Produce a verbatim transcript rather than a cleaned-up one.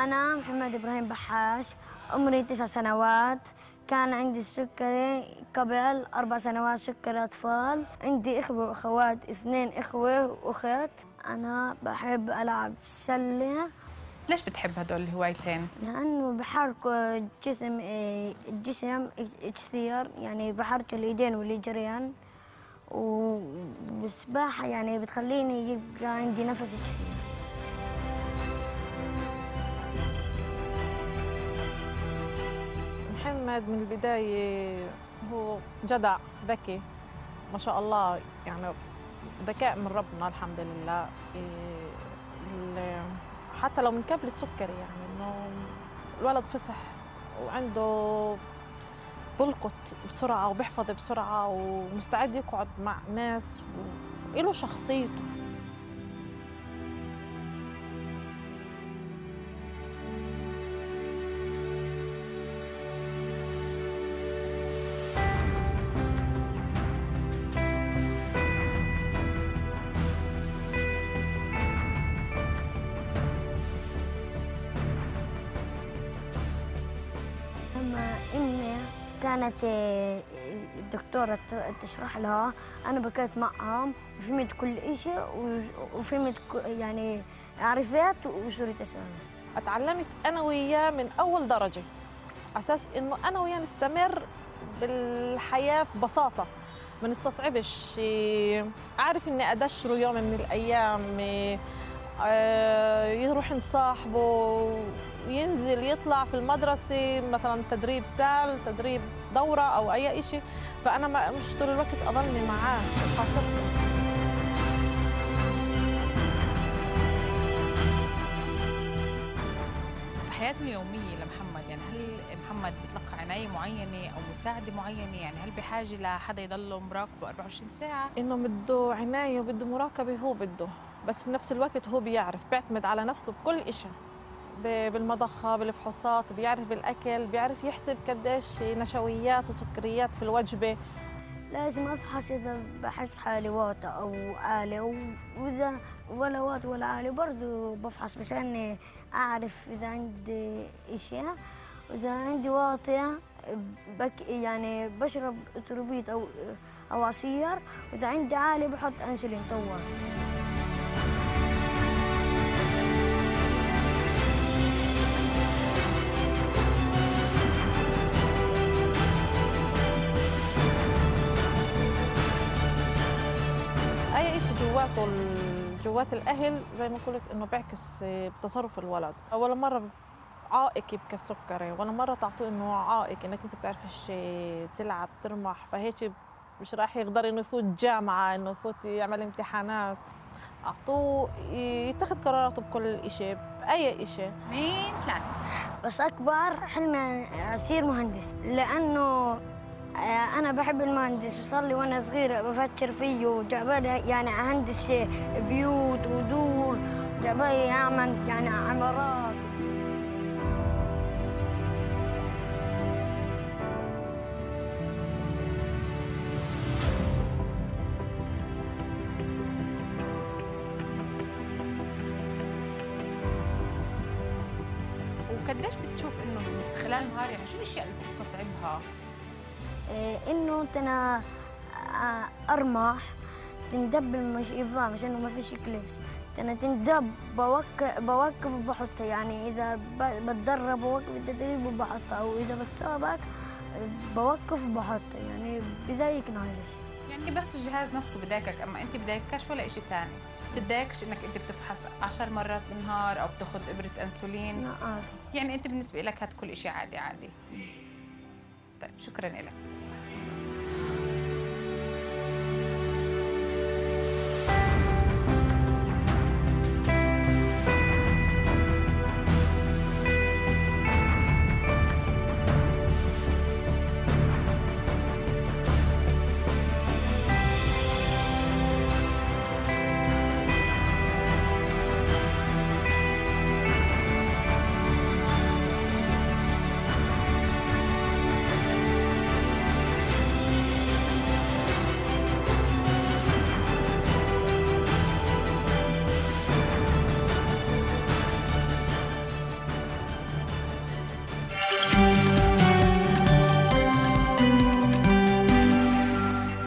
أنا محمد إبراهيم بحاش، عمري تسع سنوات. كان عندي السكري قبل أربع سنوات، سكري أطفال. عندي إخوة وأخوات، اثنين إخوة وأخت. أنا بحب ألعب سلة. ليش بتحب هدول الهوايتين؟ لأنه بحركوا الجسم الجسم كثير، يعني بحرك الإيدين والرجلين، والسباحة يعني بتخليني يبقى عندي نفس كثير. محمد من البداية هو جدع ذكي ما شاء الله، يعني ذكاء من ربنا الحمد لله. حتى لو من قبل السكري، يعني انه الولد فصح وعنده بلقط بسرعة وبيحفظ بسرعة ومستعد يقعد مع ناس وله شخصيته. لما امي كانت الدكتورة تشرح لها، أنا بكيت معهم وفهمت كل شيء، وفهمت يعني عرفت وصرت أسوي. اتعلمت أنا وياه من أول درجة، أساس إنه أنا وياه نستمر بالحياة في بساطة، ما نستصعبش. أعرف إني أدشره يوم من الأيام، يروح نصاحبه وينزل يطلع في المدرسة مثلا تدريب سال، تدريب دورة أو أي شيء، فأنا ما مش طول الوقت أضلني معاه خاصته. في حياته اليومية لمحمد، يعني هل محمد بيتلقى عناية معينة أو مساعدة معينة؟ يعني هل بحاجة لحدا يضله مراقبه أربعة وعشرين ساعة؟ إنه بده عناية وبده مراقبة، هو بده، بس بنفس الوقت هو بيعرف، بيعتمد على نفسه بكل شيء، بالمضخة، بالفحوصات، بيعرف بالأكل، بيعرف يحسب قديش نشويات وسكريات في الوجبة. لازم أفحص إذا بحس حالي واطي أو عالي، وإذا ولا واطي ولا عالي برضه بفحص مشان أعرف إذا عندي إشياء. وإذا عندي واطية بك يعني بشرب تروبيت أو أو عصير، وإذا عندي عالي بحط أنسولين طوال. جواته جوات الاهل زي ما قلت انه بيعكس بتصرف الولد. ولا مره عائق يبكي السكري، ولا مره تعطوه انه عائق انك انت بتعرفش تلعب ترمح، فهيك مش راح يقدر انه يفوت جامعه، انه يفوت يعمل امتحانات. اعطوه يتخذ قراراته بكل شيء، باي شيء. اثنين ثلاثه. بس اكبر حلمي اصير مهندس، لانه أنا بحب المهندس، وصار لي وأنا صغيرة بفكر فيه، وجعبالي يعني أهندس بيوت ودور، جعبالي أعمل يعني عمارات. وقديش بتشوف إنه خلال النهار، يعني شو الأشياء اللي بتستصعبها؟ انه انا ارمح تندب المشيفة مشان ما فيش كليبس، انا تندب بوقف بوقف وبحطها، يعني اذا بتدرب بوقف التدريب وبحطها، او اذا بتسابق بوقف وبحطها، يعني بذلك نعيش. يعني بس الجهاز نفسه بدايكك، اما انت بدايكش ولا شيء ثاني؟ بتدايكش انك انت بتفحص عشر مرات بالنهار او بتاخذ ابره انسولين؟ لا عادي. يعني انت بالنسبه لك هاد كل شيء عادي عادي. طيب شكرا لك.